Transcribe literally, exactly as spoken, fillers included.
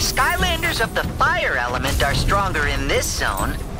Skylanders of the fire element are stronger in this zone,